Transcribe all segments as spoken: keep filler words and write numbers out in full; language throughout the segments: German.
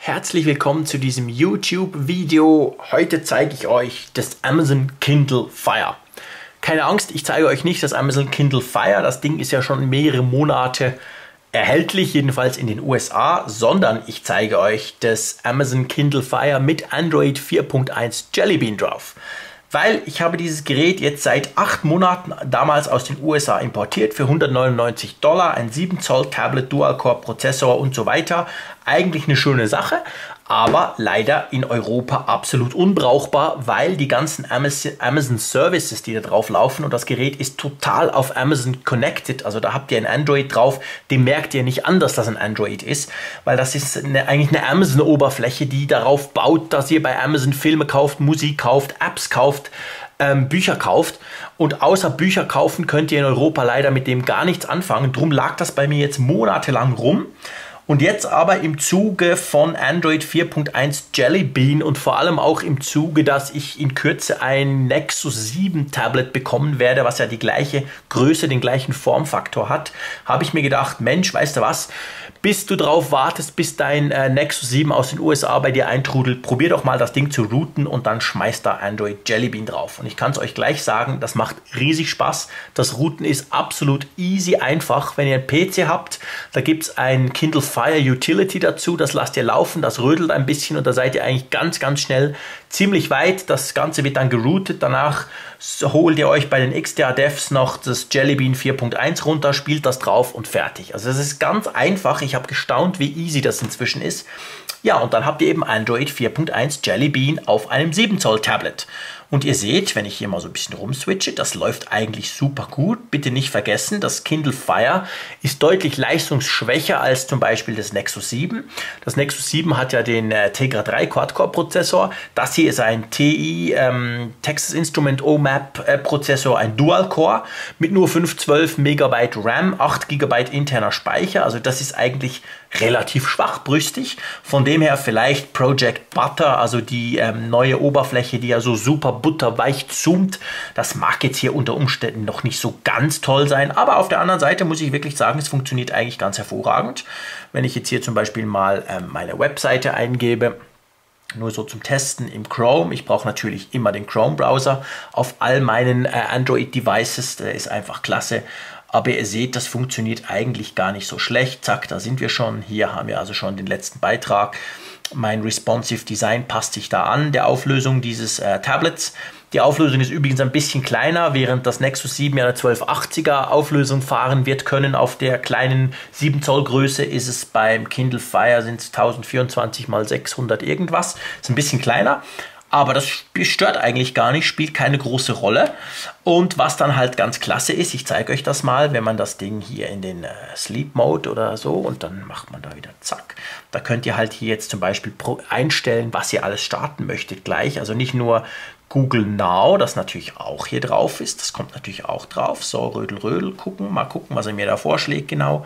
Herzlich willkommen zu diesem YouTube-Video. Heute zeige ich euch das Amazon Kindle Fire. Keine Angst, ich zeige euch nicht das Amazon Kindle Fire. Das Ding ist ja schon mehrere Monate erhältlich, jedenfalls in den U S A, sondern ich zeige euch das Amazon Kindle Fire mit Android vier Punkt eins Jelly Bean drauf. Weil ich habe dieses Gerät jetzt seit acht Monaten damals aus den U S A importiert für hundertneunundneunzig Dollar, ein sieben Zoll Tablet, Dual-Core-Prozessor und so weiter. Eigentlich eine schöne Sache, aber leider in Europa absolut unbrauchbar, weil die ganzen Amazon Services, die da drauf laufen, und das Gerät ist total auf Amazon connected, also da habt ihr ein Android drauf, dem merkt ihr nicht an, dass das ein Android ist, weil das ist eine, eigentlich eine Amazon-Oberfläche, die darauf baut, dass ihr bei Amazon Filme kauft, Musik kauft, Apps kauft, ähm, Bücher kauft, und außer Bücher kaufen könnt ihr in Europa leider mit dem gar nichts anfangen. Drum lag das bei mir jetzt monatelang rum. Und jetzt aber im Zuge von Android vier Punkt eins Jelly Bean und vor allem auch im Zuge, dass ich in Kürze ein Nexus sieben Tablet bekommen werde, was ja die gleiche Größe, den gleichen Formfaktor hat, habe ich mir gedacht, Mensch, weißt du was, bis du drauf wartest, bis dein äh, Nexus sieben aus den U S A bei dir eintrudelt, probier doch mal das Ding zu rooten und dann schmeißt da Android Jelly Bean drauf. Und ich kann es euch gleich sagen, das macht riesig Spaß. Das Rooten ist absolut easy einfach. Wenn ihr einen P C habt, da gibt es ein Kindle Fire Utility dazu, das lasst ihr laufen, das rödelt ein bisschen und da seid ihr eigentlich ganz, ganz schnell ziemlich weit. Das Ganze wird dann geroutet, danach holt ihr euch bei den X D R Devs noch das Jelly Bean vier Punkt eins runter, spielt das drauf und fertig. Also es ist ganz einfach, ich habe gestaunt, wie easy das inzwischen ist. Ja, und dann habt ihr eben Android vier Punkt eins Jelly Bean auf einem sieben Zoll Tablet. Und ihr seht, wenn ich hier mal so ein bisschen rumswitche, das läuft eigentlich super gut. Bitte nicht vergessen, das Kindle Fire ist deutlich leistungsschwächer als zum Beispiel das Nexus sieben. Das Nexus sieben hat ja den äh, Tegra drei Quad-Core-Prozessor. Das hier ist ein T I ähm, Texas Instrument O M A P-Prozessor, ein Dual-Core mit nur fünfhundertzwölf Megabyte RAM, acht Gigabyte interner Speicher. Also das ist eigentlich relativ schwachbrüstig. Von dem her vielleicht Project Butter, also die ähm, neue Oberfläche, die ja so super butterweich zoomt. Das mag jetzt hier unter Umständen noch nicht so ganz toll sein, aber auf der anderen Seite muss ich wirklich sagen, es funktioniert eigentlich ganz hervorragend. Wenn ich jetzt hier zum Beispiel mal ähm, meine Webseite eingebe, nur so zum Testen im Chrome. Ich brauche natürlich immer den Chrome-Browser auf all meinen äh, Android-Devices. Der ist einfach klasse. Aber ihr seht, das funktioniert eigentlich gar nicht so schlecht. Zack, da sind wir schon. Hier haben wir also schon den letzten Beitrag. Mein Responsive Design passt sich da an, der Auflösung dieses äh, Tablets. Die Auflösung ist übrigens ein bisschen kleiner, während das Nexus sieben ja eine zwölfhundertachtziger Auflösung fahren wird können. Auf der kleinen sieben Zoll Größe ist es beim Kindle Fire sind es tausendvierundzwanzig mal sechshundert irgendwas. Ist ein bisschen kleiner. Aber das stört eigentlich gar nicht, spielt keine große Rolle. Und was dann halt ganz klasse ist, ich zeige euch das mal, wenn man das Ding hier in den äh, Sleep Mode oder so, und dann macht man da wieder zack. Da könnt ihr halt hier jetzt zum Beispiel einstellen, was ihr alles starten möchtet gleich. Also nicht nur Google Now, das natürlich auch hier drauf ist. Das kommt natürlich auch drauf. So, Rödel, Rödel, gucken, mal gucken, was er mir da vorschlägt genau.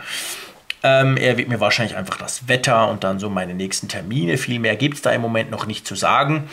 Ähm, er wird mir wahrscheinlich einfach das Wetter und dann so meine nächsten Termine. Viel mehr gibt es da im Moment noch nicht zu sagen.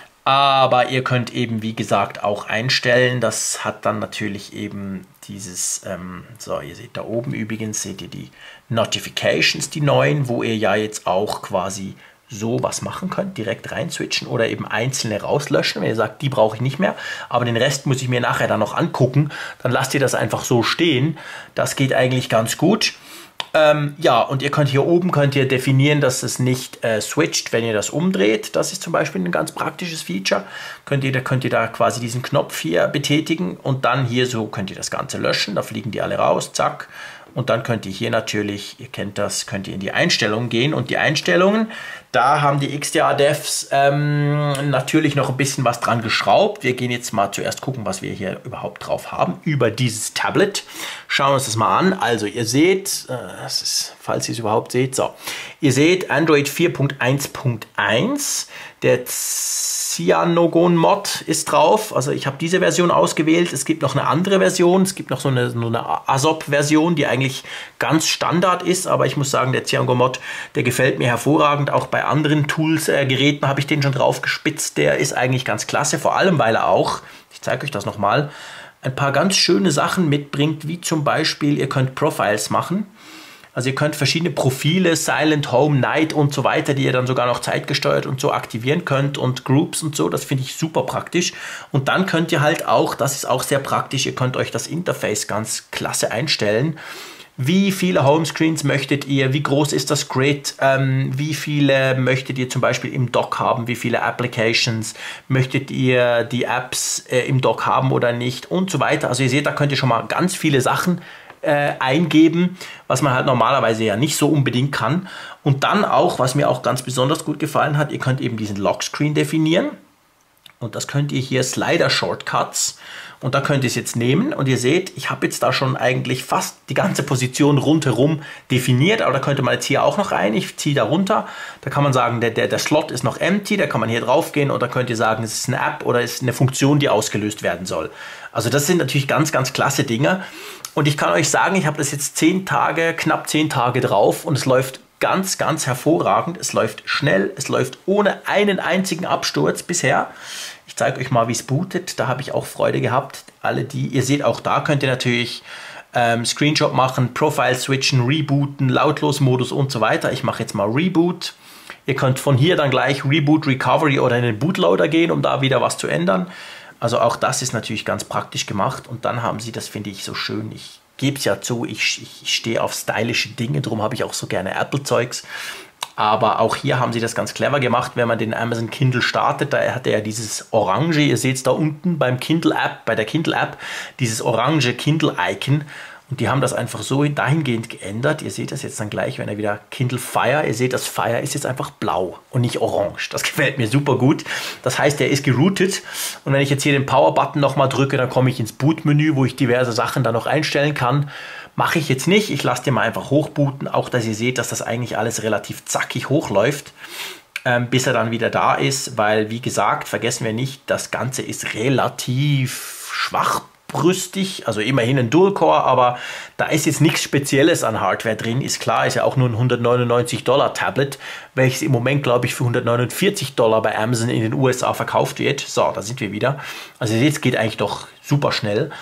Aber ihr könnt eben, wie gesagt, auch einstellen. Das hat dann natürlich eben dieses, ähm, so, ihr seht da oben übrigens, seht ihr die Notifications, die neuen, wo ihr ja jetzt auch quasi so was machen könnt, direkt rein switchen oder eben einzelne rauslöschen, wenn ihr sagt, die brauche ich nicht mehr, aber den Rest muss ich mir nachher dann noch angucken, dann lasst ihr das einfach so stehen. Das geht eigentlich ganz gut. Ähm, ja, und ihr könnt hier oben könnt ihr definieren, dass es nicht äh, switcht, wenn ihr das umdreht. Das ist zum Beispiel ein ganz praktisches Feature. Könnt ihr, da könnt ihr da quasi diesen Knopf hier betätigen und dann hier so könnt ihr das Ganze löschen. Da fliegen die alle raus, zack. Und dann könnt ihr hier natürlich, ihr kennt das, könnt ihr in die Einstellungen gehen. Und die Einstellungen, da haben die X D R Devs ähm, natürlich noch ein bisschen was dran geschraubt. Wir gehen jetzt mal zuerst gucken, was wir hier überhaupt drauf haben über dieses Tablet. Schauen wir uns das mal an. Also ihr seht, äh, das ist, falls ihr es überhaupt seht, so. Ihr seht Android vier Punkt eins Punkt eins. Der Cyanogen-Mod ist drauf. Also ich habe diese Version ausgewählt. Es gibt noch eine andere Version. Es gibt noch so eine, so eine A S O P-Version, die eigentlich ganz Standard ist. Aber ich muss sagen, der Cyanogen-Mod, der gefällt mir hervorragend. Auch bei anderen Tools, äh, Geräten habe ich den schon drauf gespitzt. Der ist eigentlich ganz klasse. Vor allem, weil er auch, ich zeige euch das nochmal, ein paar ganz schöne Sachen mitbringt. Wie zum Beispiel, ihr könnt Profiles machen. Also ihr könnt verschiedene Profile, Silent Home, Night und so weiter, die ihr dann sogar noch zeitgesteuert und so aktivieren könnt und Groups und so. Das finde ich super praktisch. Und dann könnt ihr halt auch, das ist auch sehr praktisch, ihr könnt euch das Interface ganz klasse einstellen. Wie viele Homescreens möchtet ihr? Wie groß ist das Grid? Ähm, wie viele möchtet ihr zum Beispiel im Dock haben? Wie viele Applications? Möchtet ihr die Apps äh, im Dock haben oder nicht? Und so weiter. Also ihr seht, da könnt ihr schon mal ganz viele Sachen äh, eingeben, was man halt normalerweise ja nicht so unbedingt kann. Und dann auch, was mir auch ganz besonders gut gefallen hat, ihr könnt eben diesen Lockscreen definieren. Und das könnt ihr hier Slider-Shortcuts. Und da könnt ihr es jetzt nehmen und ihr seht, ich habe jetzt da schon eigentlich fast die ganze Position rundherum definiert, aber da könnte man jetzt hier auch noch rein, ich ziehe da runter, da kann man sagen, der, der, der Slot ist noch empty, da kann man hier drauf gehen oder könnt ihr sagen, es ist eine App oder es ist eine Funktion, die ausgelöst werden soll. Also das sind natürlich ganz, ganz klasse Dinge und ich kann euch sagen, ich habe das jetzt zehn Tage, knapp zehn Tage drauf und es läuft ganz, ganz hervorragend, es läuft schnell, es läuft ohne einen einzigen Absturz bisher. Ich zeige euch mal, wie es bootet. Da habe ich auch Freude gehabt. Alle die, ihr seht auch da könnt ihr natürlich ähm, Screenshot machen, Profile switchen, rebooten, Lautlos-Modus und so weiter. Ich mache jetzt mal Reboot. Ihr könnt von hier dann gleich Reboot, Recovery oder in den Bootloader gehen, um da wieder was zu ändern. Also auch das ist natürlich ganz praktisch gemacht. Und dann haben sie, das finde ich so schön, ich gebe es ja zu, ich, ich stehe auf stylische Dinge, darum habe ich auch so gerne Apple-Zeugs. Aber auch hier haben sie das ganz clever gemacht, wenn man den Amazon Kindle startet, da hat er ja dieses orange, ihr seht es da unten beim Kindle App, bei der Kindle App, dieses orange Kindle Icon. Und die haben das einfach so dahingehend geändert. Ihr seht das jetzt dann gleich, wenn er wieder Kindle Fire, ihr seht, das Fire ist jetzt einfach blau und nicht orange. Das gefällt mir super gut. Das heißt, er ist geroutet. Und wenn ich jetzt hier den Power-Button nochmal drücke, dann komme ich ins Boot-Menü, wo ich diverse Sachen dann noch einstellen kann. Mache ich jetzt nicht. Ich lasse den mal einfach hochbooten. Auch, dass ihr seht, dass das eigentlich alles relativ zackig hochläuft, ähm, bis er dann wieder da ist. Weil, wie gesagt, vergessen wir nicht, das Ganze ist relativ schwachbrüstig. Also immerhin ein Dual-Core, aber da ist jetzt nichts Spezielles an Hardware drin. Ist klar, ist ja auch nur ein hundertneunundneunzig Dollar Tablet, welches im Moment, glaube ich, für hundertneunundvierzig Dollar bei Amazon in den U S A verkauft wird. So, da sind wir wieder. Also ihr seht, es geht eigentlich doch super schnell.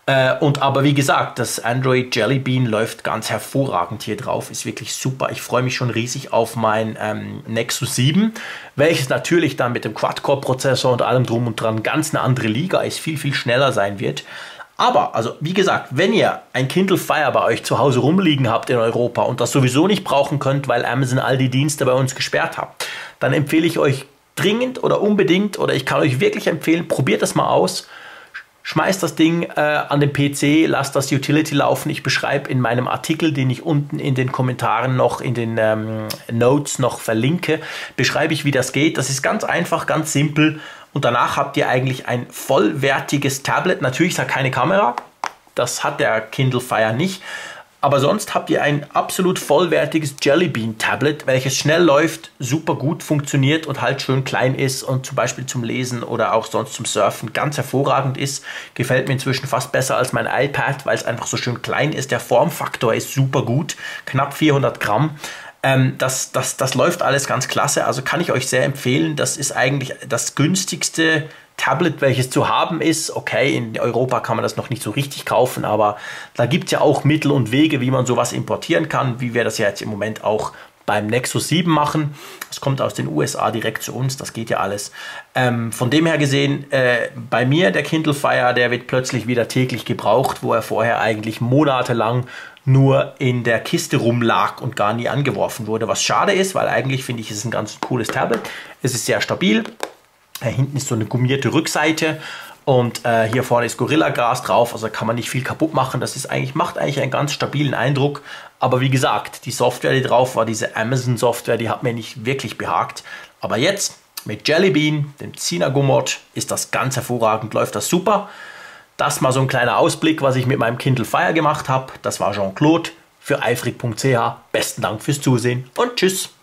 Und aber wie gesagt, das Android Jelly Bean läuft ganz hervorragend hier drauf, ist wirklich super. Ich freue mich schon riesig auf mein ähm, Nexus sieben, welches natürlich dann mit dem Quad-Core-Prozessor und allem drum und dran ganz eine andere Liga ist, viel, viel schneller sein wird. Aber, also wie gesagt, wenn ihr ein Kindle Fire bei euch zu Hause rumliegen habt in Europa und das sowieso nicht brauchen könnt, weil Amazon all die Dienste bei uns gesperrt hat, dann empfehle ich euch dringend oder unbedingt, oder ich kann euch wirklich empfehlen, probiert das mal aus. Schmeißt das Ding äh, an den P C, lasst das Utility laufen. Ich beschreibe in meinem Artikel, den ich unten in den Kommentaren noch, in den ähm, Notes noch verlinke, beschreibe ich, wie das geht. Das ist ganz einfach, ganz simpel. Und danach habt ihr eigentlich ein vollwertiges Tablet. Natürlich ist da keine Kamera, das hat der Kindle Fire nicht. Aber sonst habt ihr ein absolut vollwertiges Jelly Bean Tablet, welches schnell läuft, super gut funktioniert und halt schön klein ist und zum Beispiel zum Lesen oder auch sonst zum Surfen ganz hervorragend ist. Gefällt mir inzwischen fast besser als mein iPad, weil es einfach so schön klein ist. Der Formfaktor ist super gut, knapp vierhundert Gramm. Ähm, das, das, das läuft alles ganz klasse, also kann ich euch sehr empfehlen. Das ist eigentlich das günstigste Tablet, welches zu haben ist. Okay, in Europa kann man das noch nicht so richtig kaufen, aber da gibt es ja auch Mittel und Wege, wie man sowas importieren kann, wie wir das ja jetzt im Moment auch beim Nexus sieben machen. Das kommt aus den U S A direkt zu uns, das geht ja alles. Ähm, von dem her gesehen, äh, bei mir der Kindle Fire, der wird plötzlich wieder täglich gebraucht, wo er vorher eigentlich monatelang nur in der Kiste rumlag und gar nie angeworfen wurde, was schade ist, weil eigentlich finde ich, es ist ein ganz cooles Tablet. Es ist sehr stabil. Äh, hinten ist so eine gummierte Rückseite und äh, hier vorne ist Gorilla Glas drauf, also kann man nicht viel kaputt machen. Das ist eigentlich, macht eigentlich einen ganz stabilen Eindruck. Aber wie gesagt, die Software, die drauf war, diese Amazon Software, die hat mir nicht wirklich behagt. Aber jetzt mit Jelly Bean, dem Cinnagomod, ist das ganz hervorragend, läuft das super. Das mal so ein kleiner Ausblick, was ich mit meinem Kindle Fire gemacht habe. Das war Jean-Claude für eifrig punkt c h. Besten Dank fürs Zusehen und tschüss.